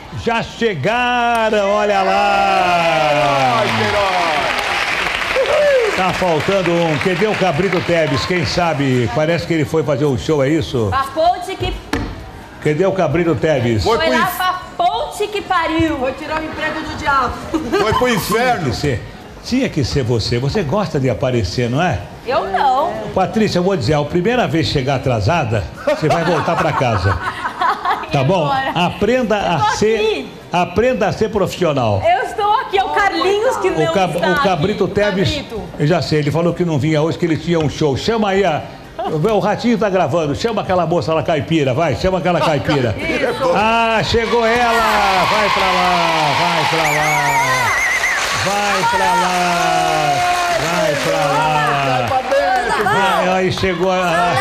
Já chegaram, olha lá! Tá faltando um. Cadê o Cabrito Teves? Quem sabe? Parece que ele foi fazer um show, é isso? A ponte que... Cadê o Cabrito Teves? Foi lá pra ponte que pariu. Foi tirar o emprego do diabo. Foi pro inferno. Tinha que ser você. Você gosta de aparecer, não é? Eu não. Patrícia, eu vou dizer, a primeira vez que chegar atrasada, você vai voltar pra casa. Tá bom? Aprenda a ser profissional. Eu estou aqui, é o Carlinhos que não está O Cabrito aqui. Teves, eu já sei, ele falou que não vinha hoje, que ele tinha um show. Chama aí o Ratinho tá gravando, chama aquela moça lá caipira, vai, chama aquela caipira. Isso. Ah, chegou ela, vai pra lá, vai pra lá, vai pra lá, vai pra lá. Aí chegou a...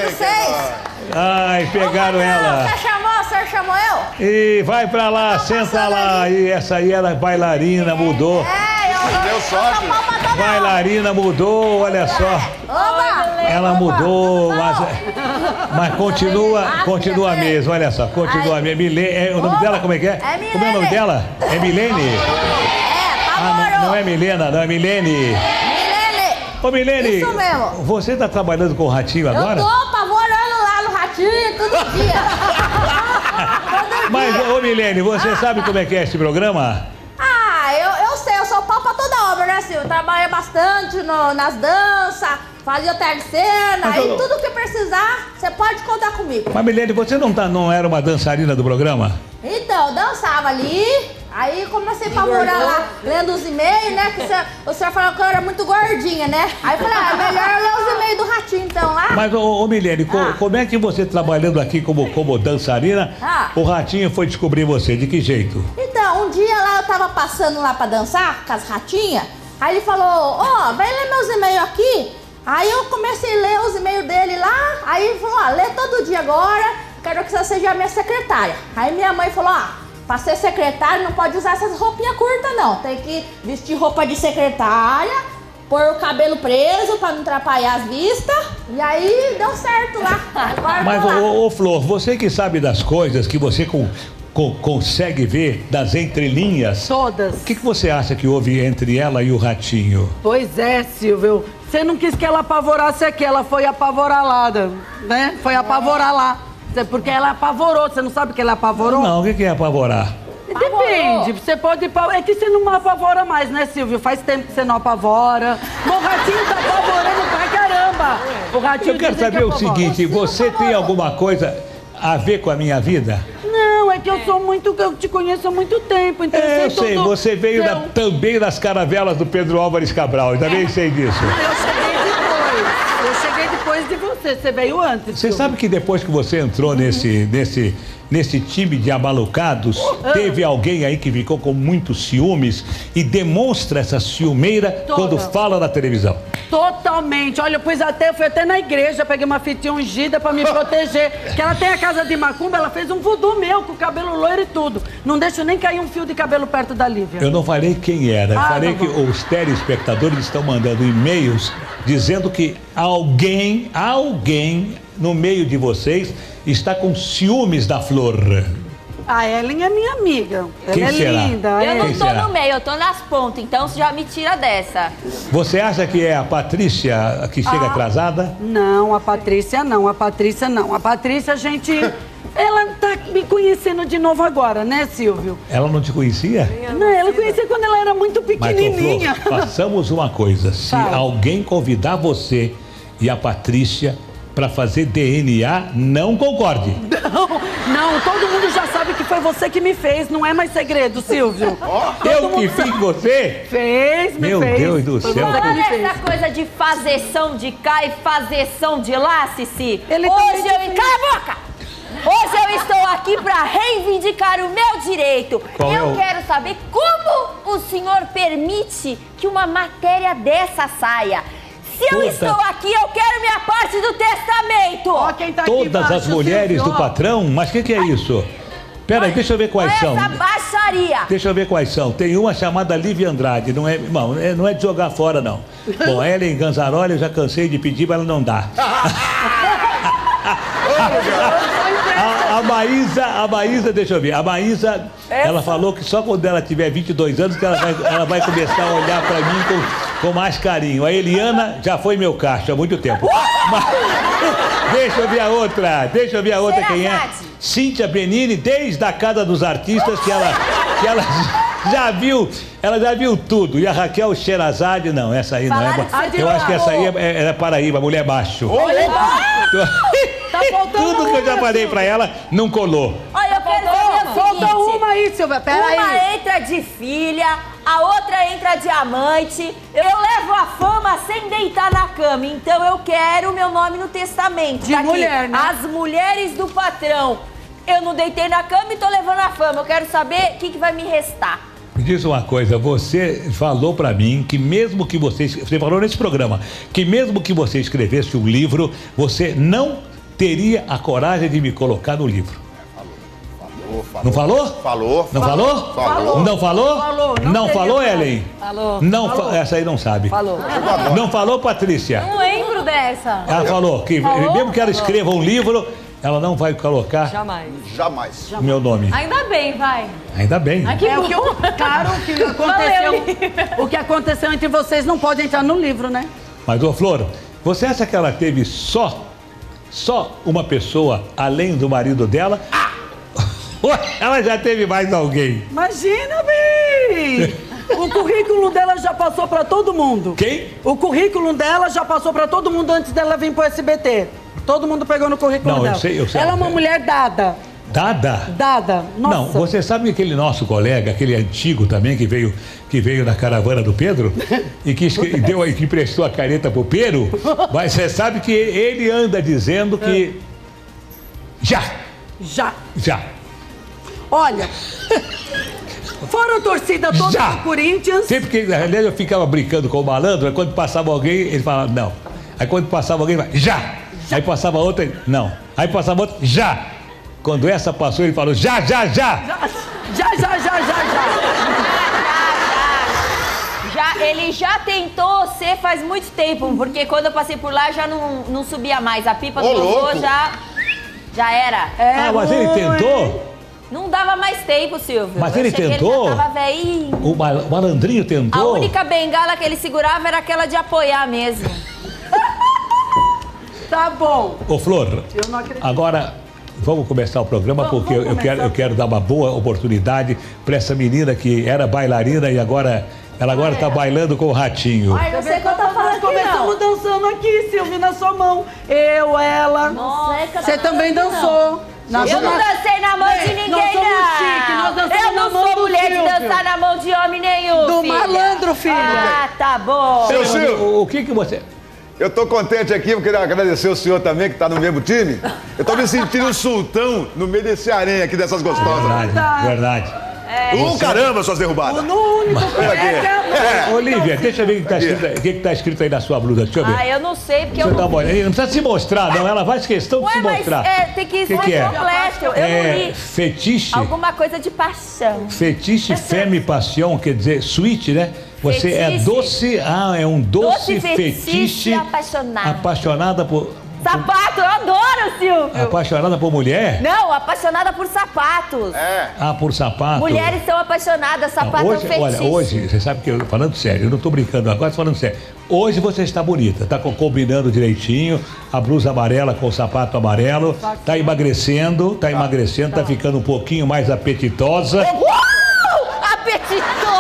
Ai, pegaram ela. Você chamou? O senhor chamou eu? E vai pra lá, senta lá. E essa aí era bailarina, mudou. Meu sócio. Bailarina mudou, olha só. Ela mudou, mas continua mesmo, olha só, continua mesmo. O nome dela como é que é? Como é o nome dela? É Milene? Não é Milena, não é Milene. Ô Milene, isso mesmo. Você tá trabalhando com o Ratinho agora? Eu tô apavorando lá no Ratinho todo dia. Mas, ô Milene, você sabe como é que é esse programa? Eu sei, eu sou pau pra toda obra, né, Silvio? Eu trabalhei bastante nas danças, fazia telecena, e tudo que precisar, você pode contar comigo. Mas Milene, você não era uma dançarina do programa? Então, eu dançava ali, aí comecei a apavorar lá, lendo os e-mails, né, que o senhor falou que eu era muito gordinha, né? Aí eu falei, é melhor eu ler os e-mails do Ratinho, então, lá. Mas, ô Milene, como é que você trabalhando aqui como dançarina, o Ratinho foi descobrir você? De que jeito? Então, um dia lá eu tava passando lá pra dançar com as ratinhas, aí ele falou, vai ler meus e-mails aqui. Aí eu comecei a ler os e-mails dele lá, aí ele falou, lê todo dia agora, quero que você seja a minha secretária. Aí minha mãe falou, pra ser secretária não pode usar essas roupinhas curtas não, tem que vestir roupa de secretária, pôr o cabelo preso pra não atrapalhar as vistas, e aí deu certo lá. Mas, ô Flor, você que sabe das coisas que você consegue ver das entrelinhas. Todas. O que você acha que houve entre ela e o Ratinho? Pois é, Silvio. Você não quis que ela apavorasse aqui, ela foi apavoralada, né? Foi apavorar lá. Porque ela apavorou, você não sabe que ela apavorou? Não, o que é apavorar? Depende, você pode... É que você não apavora mais, né, Silvio? Faz tempo que você não apavora. O Ratinho tá apavorando pra caramba. O Ratinho... Eu quero saber o seguinte, você tem alguma coisa a ver com a minha vida? Não, é que eu te conheço há muito tempo, então eu sei, você veio também das caravelas do Pedro Álvares Cabral, eu também sei disso. Eu cheguei depois de você, você veio antes. Você sabe que depois que você entrou nesse time de amalucados, teve alguém aí que ficou com muitos ciúmes e demonstra essa ciumeira quando fala na televisão. Totalmente. Olha, eu fui até na igreja, peguei uma fitinha ungida pra me proteger. Que ela tem a casa de macumba, ela fez um voodoo meu com o cabelo loiro e tudo. Não deixo nem cair um fio de cabelo perto da Lívia. Eu não falei quem era, eu falei que os telespectadores estão mandando e-mails dizendo que alguém no meio de vocês está com ciúmes da Flor. A Ellen é minha amiga. Ela Quem é será? linda. Eu não tô no meio, eu tô nas pontas, então você já me tira dessa. Você acha que é a Patrícia que chega atrasada? Não, a Patrícia não. A Patrícia, gente... Ela tá me conhecendo de novo agora, né, Silvio? Ela não te conhecia? Não, ela conhecia quando ela era muito pequenininha. Mas, Flor, façamos uma coisa. Se alguém convidar você e a Patrícia para fazer DNA, não concorde. Não, todo mundo já sabe que foi você que me fez. Não é mais segredo, Silvio. Eu que fiz você? Me fez. Meu Deus do céu. Olha essa coisa de fazeção de cá e fazeção de lá, Cici. Cala a boca! Hoje eu estou aqui para reivindicar o meu direito. Eu quero saber como o senhor permite que uma matéria dessa saia. Se eu estou aqui, eu quero minha parte do testamento. Quem tá Todas aqui as mulheres do patrão? Mas o que é isso? Peraí, deixa eu ver quais são. Essa baixaria. Deixa eu ver quais são. Tem uma chamada Lívia Andrade, não é de jogar fora, não. Bom, a Ellen Ganzaroli eu já cansei de pedir, mas ela não dá. A Maísa, deixa eu ver. A Maísa, ela falou que só quando ela tiver 22 anos que ela vai começar a olhar pra mim com mais carinho. A Eliana já foi meu cacho há muito tempo. Mas, deixa eu ver a outra, quem é? Cíntia Benini, desde a Casa dos Artistas, que ela já viu tudo. E a Raquel Sherazade, não, essa aí não é. Eu acho que essa aí é Paraíba, mulher baixo. Tá faltando tudo que eu já falei pra ela não colou. Olha, eu quero saber o seguinte. Falta uma aí, Silvia, peraí. Uma entra de filha, a outra entra de amante. Eu levo a fama sem deitar na cama, então eu quero o meu nome no testamento. De mulher, né? As mulheres do patrão. Eu não deitei na cama e tô levando a fama. Eu quero saber o que vai me restar. Me diz uma coisa, você falou pra mim que mesmo que você falou nesse programa, que mesmo que você escrevesse um livro, você não teria a coragem de me colocar no livro. Falou. Não falou? Falou. Não falou? Falou. Não falou? Falou. Não falou, Ellen? Falou. Não falou. Essa aí não sabe. Falou. Não falou, Patrícia? Não lembro dessa. Ela falou que mesmo que ela escreva um livro, ela não vai colocar Jamais. o meu nome. Ainda bem, vai. Ainda bem. Ai, que bom. Claro, o que aconteceu entre vocês não pode entrar no livro, né? Mas, ô Flor, você acha que ela teve só uma pessoa além do marido dela? Ela já teve mais alguém. Imagina, bem! O currículo dela já passou pra todo mundo. Quem? O currículo dela já passou pra todo mundo antes dela vir pro SBT. Todo mundo pegou no currículo dela. Eu sei. Ela é uma mulher dada. Dada? Dada. Nossa. Não, você sabe que aquele nosso colega, aquele antigo também, que veio na caravana do Pedro e que emprestou a caneta pro Pedro, mas você sabe que ele anda dizendo que... Já. Olha, fora a torcida toda Já. do Corinthians... Sempre que, aliás, eu ficava brincando com o malandro, aí quando passava alguém, ele falava, não. Aí quando passava alguém, ele falava, já. Aí passava outra, não. Aí passava outra, já. Quando essa passou, ele falou, já. Ele já tentou ser faz muito tempo, porque quando eu passei por lá já não subia mais. A pipa do vovô já era. Mas ele tentou? Não dava mais tempo, Silvio. Mas ele tentou? Ele já tava velhinho. O malandrinho tentou? A única bengala que ele segurava era aquela de apoiar mesmo. Tá bom. Ô, Flor, Eu não acredito. Agora vamos começar o programa, porque eu quero dar uma boa oportunidade para essa menina que era bailarina e ela agora tá bailando com o ratinho. Ai, não sei o que eu tô falando aqui, Começamos dançando aqui, Silvio, na sua mão. Eu, ela. Você também dançou. Eu não dancei na mão de ninguém, nós somos chique, nós dançamos Eu não na mão sou do mulher de Silvio. dançar na mão de homem nenhum, Do filha. malandro, filho. Ah, tá bom. Seu Silvio, O que você... eu tô contente aqui, eu queria agradecer o senhor também, que tá no mesmo time. Eu tô me sentindo um sultão no meio desse aranha aqui, dessas gostosas. Verdade. Caramba, suas derrubadas. No único que Olivia, deixa eu ver o que tá escrito aí na sua blusa. Deixa eu ver. Ah, eu não sei, porque eu Deixa eu dar não... uma olhada. Não precisa se mostrar, não. Ela faz questão de Ué, se mas mostrar. tem que ser que é? completo. Eu não li. Fetiche? Alguma coisa de paixão. Fetiche, femme, passion, quer dizer, sweet, né? Você é Fetiche. doce, é um doce fetiche. Apaixonada. Apaixonada por... Sapato, eu adoro, Silvio. Apaixonada por mulher? Não, apaixonada por sapatos. Por sapato. Mulheres são apaixonadas, sapato Hoje, é um fetiche. olha, hoje, você sabe que eu falando sério, eu não tô brincando agora, tô falando sério. Hoje você está bonita, tá combinando direitinho, a blusa amarela com o sapato amarelo, tá emagrecendo, tá ficando um pouquinho mais apetitosa. Apetitosa!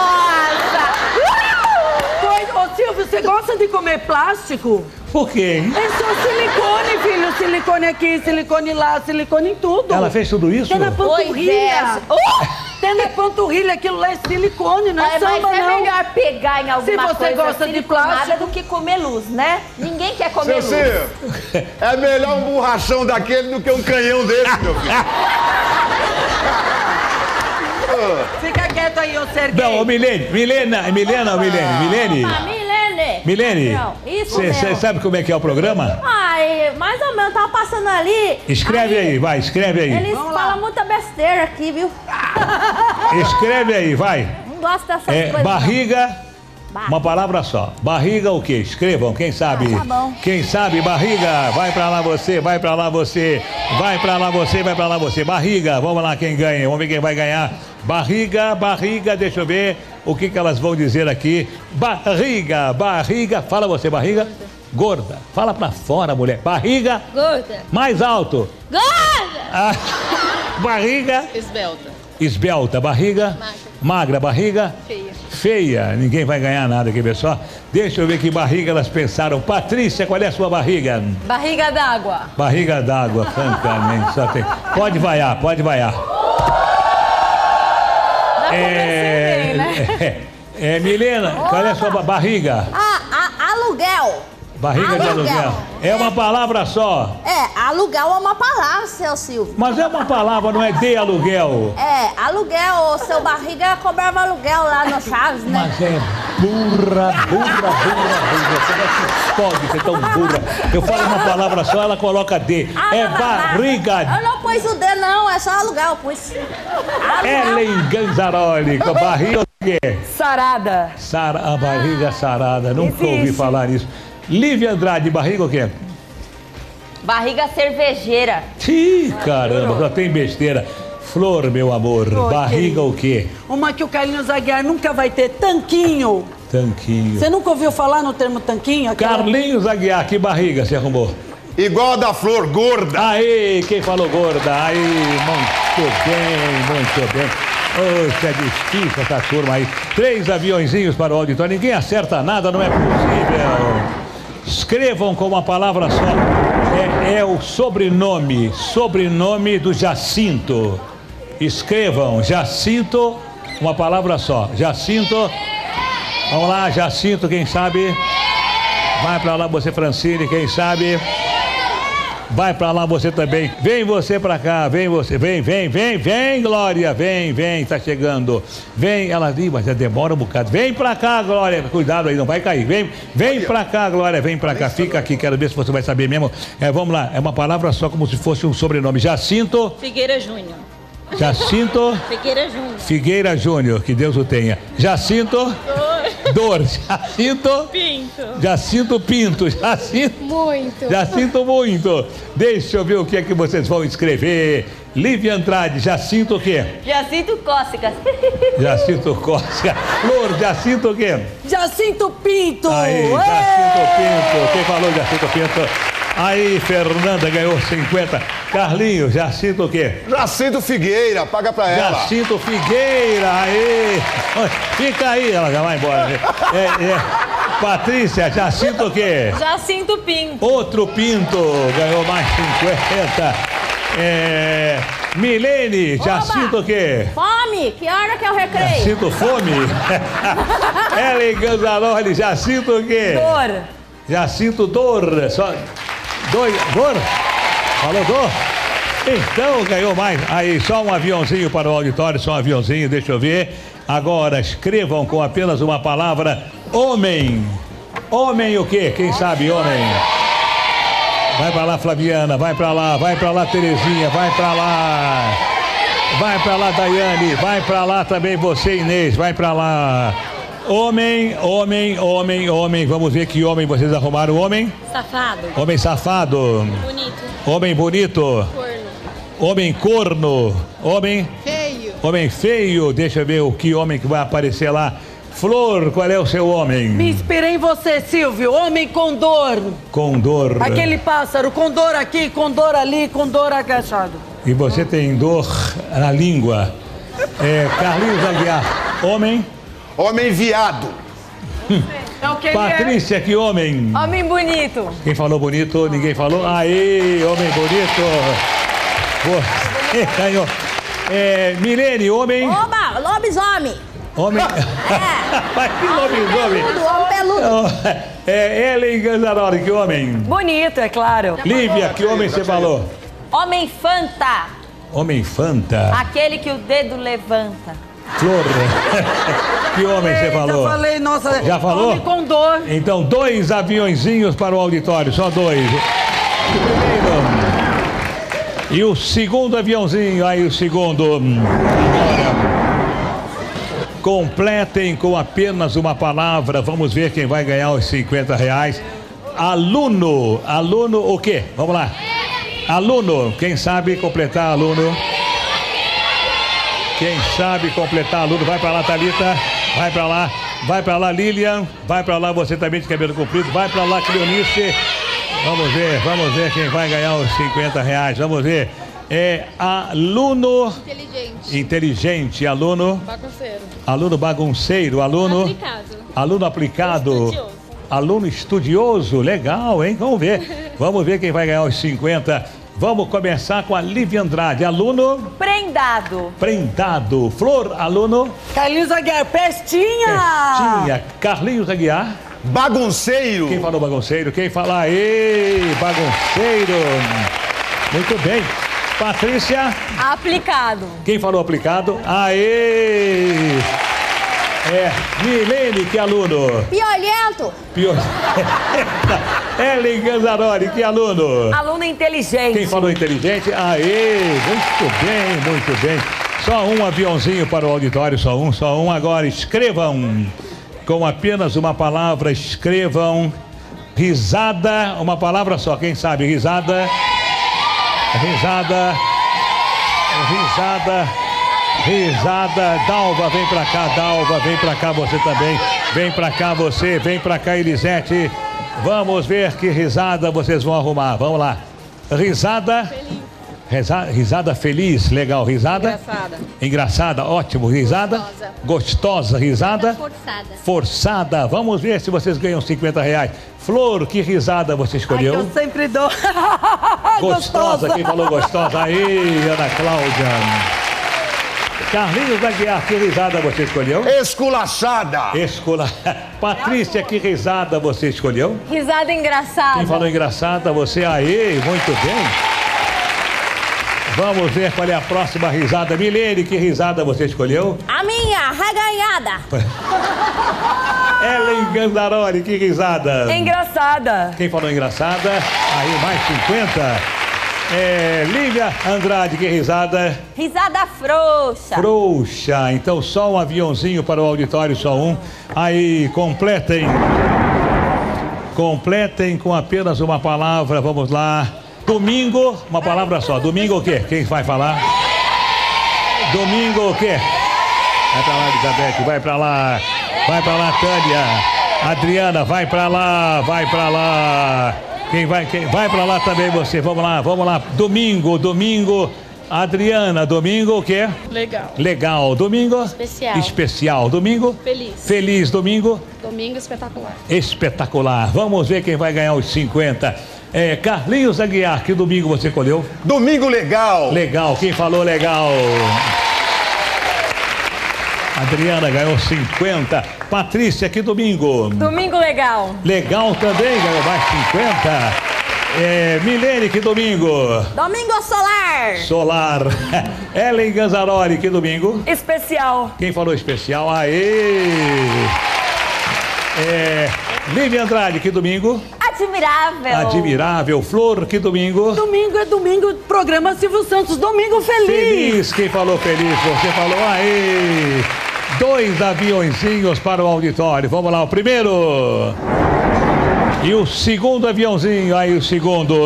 Ô, Silvio, você gosta de comer plástico? Por quê, hein? É só silicone, filho. Silicone aqui, silicone lá, silicone em tudo. Ela fez tudo isso? Tem na panturrilha. Pois Tem na panturrilha, aquilo lá é silicone, não é samba, mas é não. melhor pegar em alguma Se você coisa gosta de siliconada plástico do que comer luz, né? Ninguém quer comer Seu luz. Silvio, é melhor um borrachão daquele do que um canhão desse, meu filho. Fica quieto aí, ô Serguei. Não, Milene, Não, isso você mesmo. sabe como é que é o programa? Ai, mais ou menos, tava passando ali. Escreve aí, vai, escreve aí. Eles falam muita besteira aqui, viu? Escreve aí, vai. Não gosto dessas coisas. Barriga, Uma palavra só. Barriga o quê? Escrevam, quem sabe? Tá bom. Quem sabe, barriga. Vai pra lá você, vai pra lá você. Vai pra lá você, vai pra lá você. Barriga, vamos lá quem ganha. Vamos ver quem vai ganhar. Barriga, barriga, deixa eu ver o que elas vão dizer aqui. Barriga, barriga. Fala você, barriga. Gorda. Fala pra fora, mulher. Barriga. Gorda. Mais alto. Gorda. Ah, barriga. Esbelta. Esbelta. Barriga. Magra. Barriga. Feia. Feia. Ninguém vai ganhar nada aqui, pessoal. Deixa eu ver que barriga elas pensaram. Patrícia, qual é a sua barriga? Barriga d'água. Barriga d'água, francamente. Só tem... Pode vaiar, pode vaiar. Dá pra perceber, né? Milena, qual é a sua barriga? Aluguel. Barriga de aluguel. É uma palavra só. Aluguel é uma palavra, seu Silvio. Mas é uma palavra, não é de aluguel. Aluguel, seu barriga cobrava aluguel lá no Chaves, né? Mas é burra. Como é que pode ser tão burra? Eu falo uma palavra só, ela coloca D. É barriga. Eu não pus o D, não, é só aluguel, eu pus. Ellen Ganzaroli, com a barriga o quê? Sarada. A barriga sarada, nunca ouvi falar nisso. Lívia Andrade, barriga o quê? Barriga cervejeira. Ih, caramba, só tem besteira. Flor, meu amor, barriga o quê? Uma que o Carlinhos Aguiar nunca vai ter, tanquinho. Tanquinho. Você nunca ouviu falar no termo tanquinho? Carlinhos Aguiar, que barriga você arrumou? Igual a da Flor, gorda. Aí, quem falou gorda? Aí, muito bem. Poxa, é difícil essa turma aí. 3 aviãozinhos para o auditório. Ninguém acerta nada, não é possível. Escrevam com uma palavra só. É o sobrenome do Jacinto. Escrevam, Jacinto, uma palavra só. Jacinto. Vamos lá, Jacinto, quem sabe? Vai pra lá você, Francine, quem sabe? Vai pra lá você também. Vem você pra cá, vem você. Vem, Glória. Vem, tá chegando. Vem, ela diz, mas já demora um bocado. Vem pra cá, Glória. Cuidado aí, não vai cair. Vem pra cá, Glória. Vem pra cá. Fica aqui, quero ver se você vai saber mesmo. Vamos lá, é uma palavra só, como se fosse um sobrenome. Jacinto. Figueira Júnior. Jacinto. Figueira Júnior. Figueira Júnior, que Deus o tenha. Jacinto. Dor. Jacinto. Pinto. Jacinto Pinto. Muito. Jacinto muito. Deixa eu ver o que é que vocês vão escrever. Lívia Andrade, Jacinto o quê? Jacinto Cócegas. Jacinto Cócegas. Flor, Jacinto o quê? Jacinto Pinto. Aí, Jacinto Pinto. Quem falou Jacinto Pinto? Aí, Fernanda ganhou 50. Carlinhos, Jacinto o quê? Jacinto Figueira, paga pra ela. Jacinto Figueira, aí. Fica aí, ela já vai embora. Patrícia, Jacinto o quê? Jacinto Pinto. Outro Pinto, ganhou mais 50. Milene, Jacinto o quê? Fome, que hora que é o recreio? Jacinto Fome. Ellen Ganzaroli, Jacinto o quê? Dor. Jacinto Dor. Só Dor? Falou Dor? Então ganhou mais. Aí, só um aviãozinho para o auditório, só um aviãozinho, deixa eu ver. Agora escrevam com apenas uma palavra: homem. Homem o quê? Quem sabe homem? Vai pra lá, Flaviana, vai pra lá, Terezinha, vai pra lá, Daiane, vai pra lá também você, Inês, vai pra lá. Homem, vamos ver que homem vocês arrumaram. Homem? Safado. Homem safado. Bonito. Homem bonito. Corno. Homem corno. Homem? Feio. Homem feio. Deixa eu ver o que homem que vai aparecer lá. Flor, qual é o seu homem? Me inspirei em você, Silvio. Homem condor. Condor. Aquele pássaro, condor aqui, condor ali, condor agachado. E você tem dor na língua. Carlinhos Aguiar. Homem? Homem viado. É o que Patrícia, que homem? Homem bonito. Quem falou bonito? Ninguém falou? Aí, homem bonito. Você ganhou. Milene, homem? Oba, lobisomem. Homem? Mas que lobisomem? Homem peludo. Ellen Ganzaroli, que homem? Bonito, é claro. Lívia, que homem você falou? Homem Fanta. Homem Fanta. Aquele que o dedo levanta. Flor. Que homem você falou? Já falei, nossa. Já falou? Homem condor. Então, 2 aviãozinhos para o auditório, só 2. O primeiro. E o segundo aviãozinho, aí o segundo. Completem com apenas uma palavra. Vamos ver quem vai ganhar os R$50. Aluno. Aluno o quê? Vamos lá. Aluno. Quem sabe completar aluno? Quem sabe completar aluno? Vai pra lá, Thalita. Vai pra lá. Vai pra lá, Lilian. Vai pra lá, você também de cabelo comprido. Vai pra lá, Cleonice. Vamos ver quem vai ganhar os R$50. Vamos ver. É aluno inteligente, aluno Bagunceiro. Aluno bagunceiro, aluno Aplicado. Aluno aplicado, Estudioso. Aluno estudioso, legal, hein? Vamos ver quem vai ganhar os 50. Vamos começar com a Lívia Andrade, aluno prendado. Flor, aluno Carlinhos Aguiar, pestinha. Carlinhos Aguiar, Bagunceiro. quem falou bagunceiro? Quem fala aí, bagunceiro? Muito bem. Patrícia, Aplicado. quem falou aplicado? Aê! Milene, que aluno? Piolhento. Ellen Ganzaroli, que aluno? Aluno inteligente. Quem falou inteligente? Aê! Muito bem. Só um aviãozinho para o auditório, só um. Agora escrevam com apenas uma palavra, escrevam risada, uma palavra só, quem sabe? Risada. Dalva, vem pra cá, Dalva, vem pra cá você também. Vem pra cá você, vem pra cá, Elisete. Vamos ver que risada vocês vão arrumar. Vamos lá. Risada. Risada feliz, legal. Risada engraçada, ótimo. Risada gostosa. Risada forçada. Vamos ver se vocês ganham R$50. Flor, que risada você escolheu? Ai, eu sempre dou. Gostosa. Quem falou gostosa? Aí, Ana Cláudia. Carlinhos Aguiar, que risada você escolheu? Esculachada. Patrícia, que risada você escolheu? Risada engraçada. Quem falou engraçada? Você. Aí, muito bem. Vamos ver qual é a próxima risada. Milene, que risada você escolheu? A minha, reganhada. Ellen Ganzaroli, que risada? Engraçada. Quem falou engraçada? Aí, mais 50. Lívia Andrade, que risada? Risada frouxa. Frouxa. Então, só um aviãozinho para o auditório, só um. Aí, completem com apenas uma palavra. Vamos lá. Domingo, uma palavra só. Domingo o quê? Quem vai falar? Domingo o quê? Vai pra lá, Elizabeth, vai pra lá. Vai pra lá, Tânia. Adriana, vai pra lá. Quem vai pra lá também você. Vamos lá. Domingo. Adriana, domingo o quê? Legal. Domingo? Especial. Domingo? Feliz. Domingo? Domingo Espetacular. Vamos ver quem vai ganhar os 50. Carlinhos Aguiar, que domingo você escolheu? Domingo legal. Legal. Quem falou legal? Adriana ganhou 50. Patrícia, que domingo? Domingo legal. Legal também, ganhou mais 50. Milene, que domingo? Domingo solar. Ellen Ganzaroli, que domingo? Especial. Quem falou especial? Aê! Lívia Andrade, que domingo? Admirável. Flor, que domingo? Domingo é domingo, programa Silvio Santos, domingo feliz. Quem falou feliz? Você falou, aê! 2 aviãozinhos para o auditório. Vamos lá, o primeiro. E o segundo aviãozinho, aí o segundo.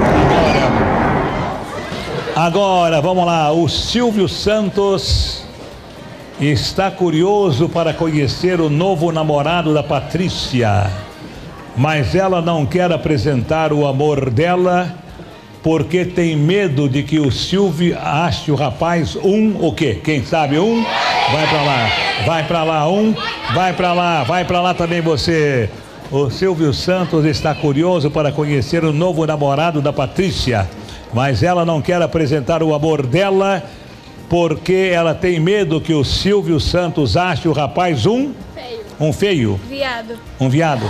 Agora, vamos lá, o Silvio Santos está curioso para conhecer o novo namorado da Patrícia. Mas ela não quer apresentar o amor dela porque tem medo de que o Silvio ache o rapaz o quê? Quem sabe Vai pra lá, vai pra lá também você. O Silvio Santos está curioso para conhecer o novo namorado da Patrícia, mas ela não quer apresentar o amor dela porque ela tem medo que o Silvio Santos ache o rapaz um feio. Um viado.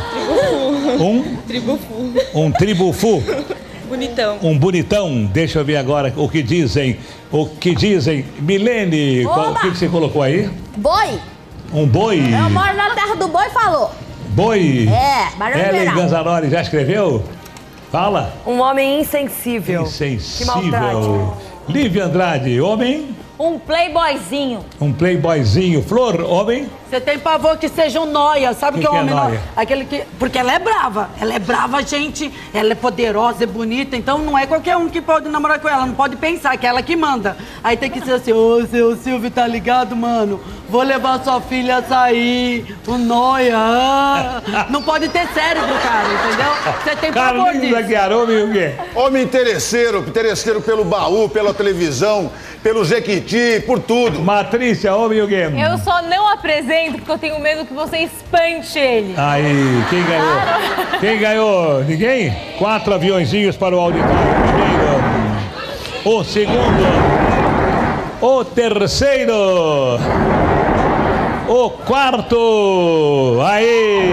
Um tribufu. Um bonitão. Deixa eu ver agora o que dizem. Milene, o que você colocou aí? Boi. Um boi. Eu moro na terra do boi, falou. Boi. Barão Ellen Ganzaroli já escreveu? Fala. Um homem insensível. Que maltrate. Lívia Andrade, homem Um playboyzinho. Um playboyzinho. Flor, homem? Você tem pavor que seja um nóia, sabe o que é um homem nóia? Aquele que... Porque ela é brava, gente, ela é poderosa, é bonita, então não é qualquer um que pode namorar com ela, não pode pensar que é ela que manda. Aí tem que ser assim, ô, seu Silvio, tá ligado, mano? Vou levar sua filha a sair, o nóia. Não pode ter cérebro, cara, entendeu? Você tem pavor disso. Aguiar, homem o quê? Homem interesseiro pelo baú, pela televisão, pelo Jequiti, por tudo. Matrícia, homem o quê? Eu só não apresento porque eu tenho medo que você espante ele. Aí, quem ganhou? Claro. Quem ganhou? Ninguém? 4 aviõezinhos para o auditório. Primeiro. O segundo. O terceiro. O quarto. Aí.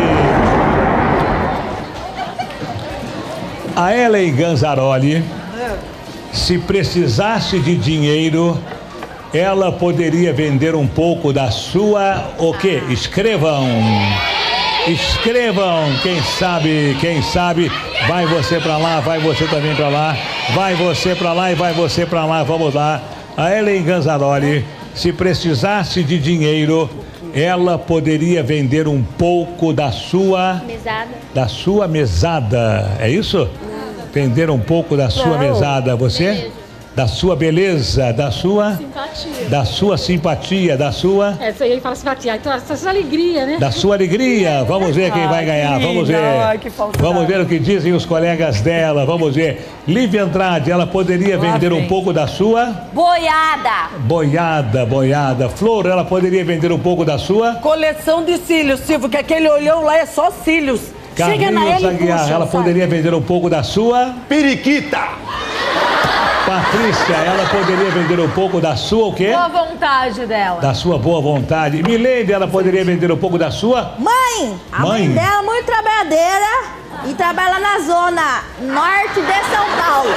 A Ellen Ganzaroli, se precisasse de dinheiro, ela poderia vender um pouco da sua... O quê? Escrevam. Escrevam. Quem sabe, vai você pra lá, vai você também pra lá, vai você pra lá e vai você pra lá. Vamos lá. A Ellen Ganzaroli, se precisasse de dinheiro, ela poderia vender um pouco da sua... Mesada. Da sua mesada. É isso? Vender um pouco da sua mesada. Você? Beleza. Da sua beleza, da sua... Simpatia. Da sua simpatia, da sua... Essa aí ele fala simpatia, então da sua alegria, né? Da sua alegria. Vamos ver quem vai ganhar, vamos ver. Vamos ver o que dizem os colegas dela, vamos ver. Lívia Andrade, ela poderia vender um pouco da sua... Boiada. Boiada. Flor, ela poderia vender um pouco da sua... Coleção de cílios, Silvio, que aquele olhão lá é só cílios. Carlinhos Aguiar, ela poderia vender um pouco da sua... Periquita. Patrícia, ela poderia vender um pouco da sua o quê? Boa vontade dela. Da sua boa vontade. Milene, ela poderia vender um pouco da sua... Mãe! A mãe dela é muito trabalhadeira e trabalha na zona norte de São Paulo.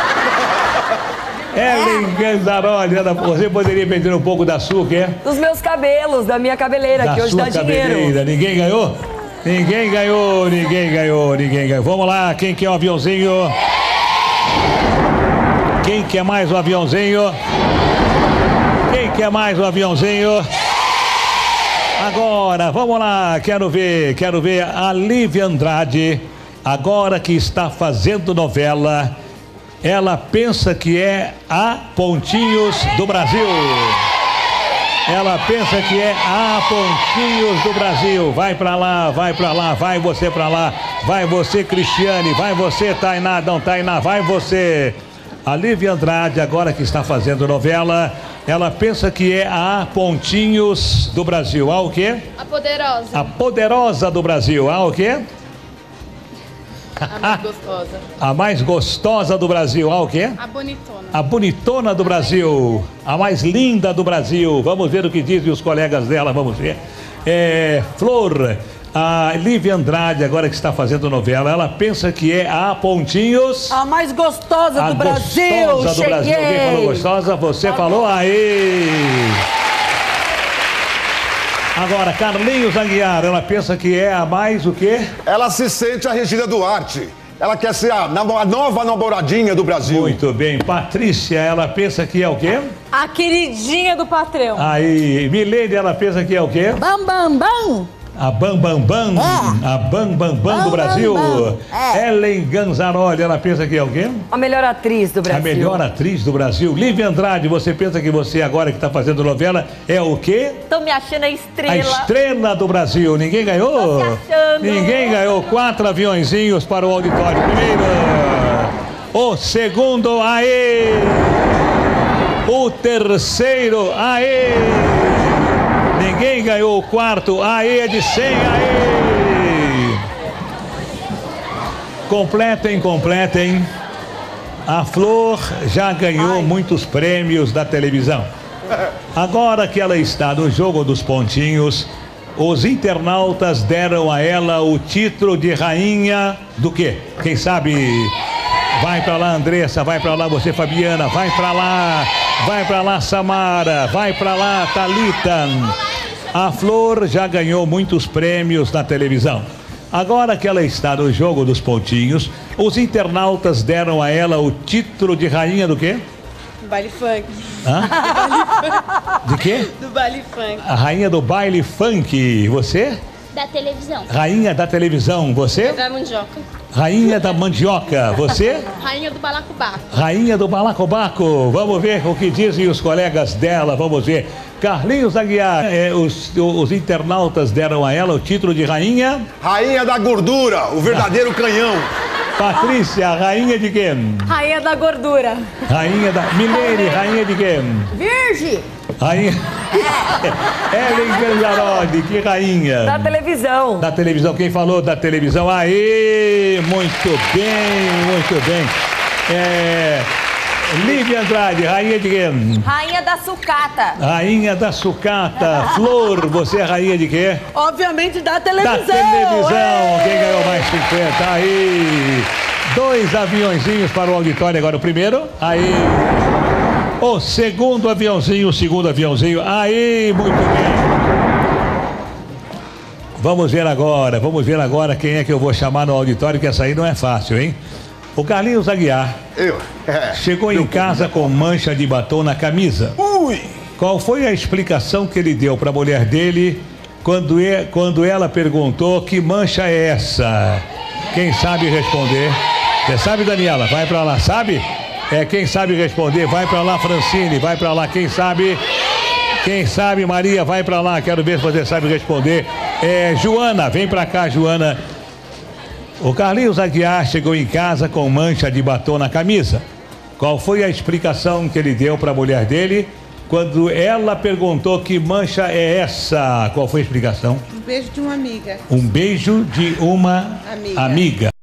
Ellen Ganzaroli, você poderia vender um pouco da sua o quê? Dos meus cabelos, da minha cabeleira, que hoje dá dinheiro. Ninguém ganhou? Ninguém ganhou. Vamos lá, quem quer um aviãozinho? Quem quer mais um aviãozinho? Quem quer mais um aviãozinho? Agora, vamos lá, quero ver a Lívia Andrade, agora que está fazendo novela, ela pensa que é a Pontinhos do Brasil. Ela pensa que é a Pontinhos do Brasil. Vai pra lá, vai você pra lá. Vai você, Cristiane, vai você, Tainá, não, Tainá, vai você. A Lívia Andrade, agora que está fazendo novela, ela pensa que é a Pontinhos do Brasil. A o quê? A poderosa. A poderosa do Brasil. A o quê? A mais gostosa. A mais gostosa do Brasil. A o quê? A bonitona. A bonitona do Brasil. A mais linda do Brasil. Vamos ver o que dizem os colegas dela, vamos ver. Flor, a Lívia Andrade, agora que está fazendo novela, ela pensa que é a Pontinhos... A mais gostosa do Brasil. Gostosa do Brasil. Quem falou gostosa? Você falou? Aí! Agora, Carlinhos Aguiar, ela pensa que é a mais o quê? Ela se sente a Regina Duarte. Ela quer ser a nova namoradinha do Brasil. Muito bem. Patrícia, ela pensa que é o quê? A queridinha do patrão. Aí, Milene, ela pensa que é o quê? Bam, bam, bam. A Bam Bam Bam, a Bam Bam Bam do Brasil. Ellen Ganzaroli, ela pensa que é o quê? A melhor atriz do Brasil. A melhor atriz do Brasil. Lívia Andrade, você pensa que você agora que está fazendo novela é o quê? Tô me achando a estrela. A estrela do Brasil. Ninguém ganhou? Tô me achando. Ninguém ganhou. 4 aviõezinhos para o auditório. Primeiro. O segundo, aê! O terceiro, aê! Ninguém ganhou o quarto, aê, de 100, aê! Completem. A Flor já ganhou muitos prêmios da televisão. Agora que ela está no jogo dos pontinhos, os internautas deram a ela o título de rainha do quê? Quem sabe? Vai pra lá, Andressa, vai pra lá, você, Fabiana, vai pra lá, Samara, vai pra lá, Thalita. A Flor já ganhou muitos prêmios na televisão. Agora que ela está no jogo dos pontinhos, os internautas deram a ela o título de rainha do quê? Baile funk. Hã? Baile De quê? Do baile funk. A rainha do baile funk. Você? Da televisão. Rainha da televisão. Você? Da mandioca. Rainha da mandioca. Você? Rainha do balacobaco. Rainha do balacobaco. Vamos ver o que dizem os colegas dela. Vamos ver. Carlinhos Aguiar. Os internautas deram a ela o título de rainha. Rainha da gordura. O verdadeiro canhão. Patrícia, rainha de quem? Rainha da gordura. Rainha da... Milene, rainha de quem? Virgem. Rainha... Ellen Ganjarodi, que rainha? Da televisão. Da televisão, quem falou da televisão? Aê, muito bem. Lívia Andrade, rainha de quem? Rainha da sucata. Rainha da sucata. Flor, você é rainha de quê? Obviamente da televisão. Da televisão. Quem ganhou mais 50? Aí. 2 aviãozinhos para o auditório. Agora o primeiro. Aí. O segundo aviãozinho. Aí, muito bem. Vamos ver agora quem é que eu vou chamar no auditório, que essa aí não é fácil, hein? O Carlinhos Aguiar chegou em casa com mancha de batom na camisa. Ui! Qual foi a explicação que ele deu para a mulher dele quando ela perguntou que mancha é essa? Quem sabe responder? Você sabe, Daniela? Vai para lá, sabe? Quem sabe responder? Vai para lá, Francine, vai para lá. Quem sabe, Maria, vai para lá. Quero ver se você sabe responder. Joana, vem para cá, Joana. O Carlinhos Aguiar chegou em casa com mancha de batom na camisa. Qual foi a explicação que ele deu para a mulher dele quando ela perguntou que mancha é essa? Qual foi a explicação? Um beijo de uma amiga. Um beijo de uma amiga.